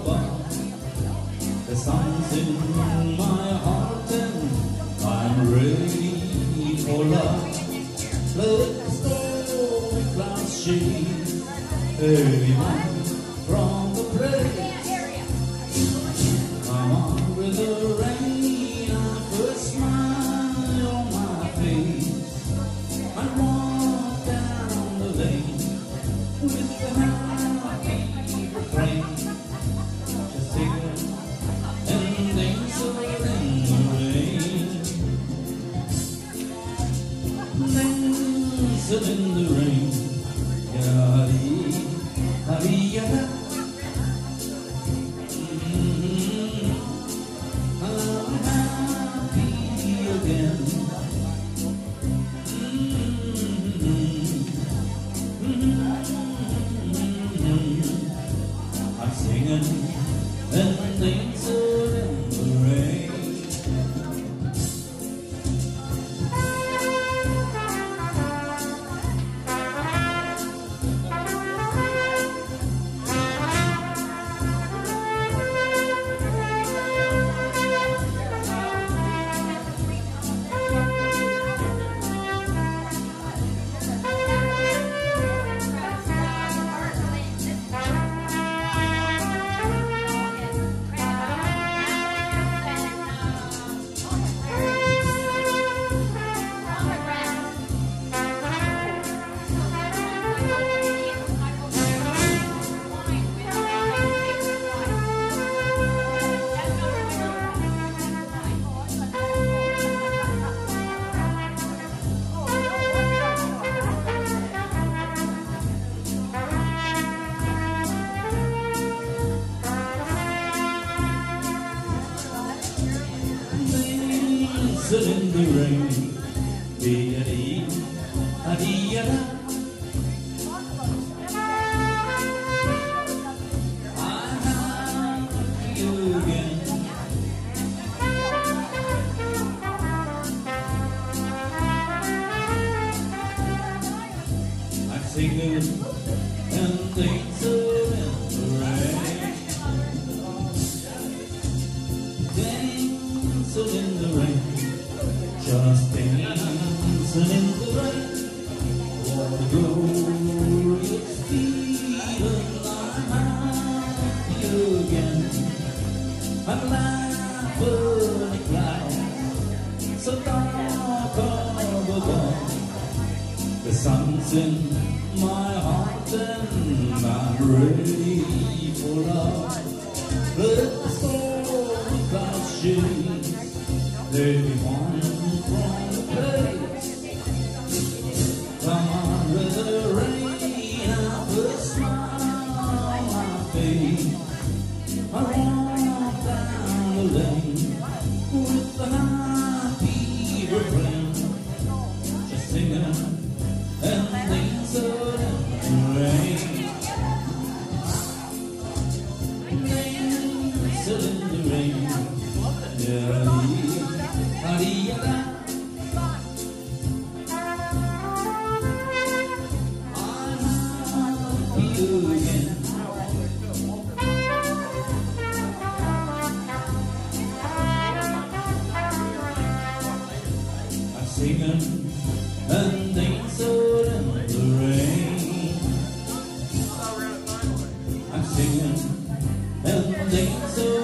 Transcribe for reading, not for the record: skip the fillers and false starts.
above. The sun's in my heart and I'm ready for love. Let the stormy clouds chase everyone from the place. Come on with the rain, I first smile on my face. I walk down the lane with the happy refrain, just singing and dancing in the rain, dancing in the rain. Yadi, yadi, yada. I'm happy again. I'm singing and dancing in the rain. Dancing in the rain, dee-a-dee, a-dee-a-da. I'm happy again. I'm singing and dancing in the rain, dancing in the rain. Just dancing in the rain, what a glorious feeling. I'm happy again. I'm laughing at clouds so dark up above. The sun's in my heart and I'm ready for love. Let the stormy clouds chase everyone from the place. Come on with the rain, I put a smile on my face. I walk down the lane with the happy refrain, just singing and dancing in the rain, dancing in the rain. Yeah. Singing and dancing in the rain. I'm singing and dancing.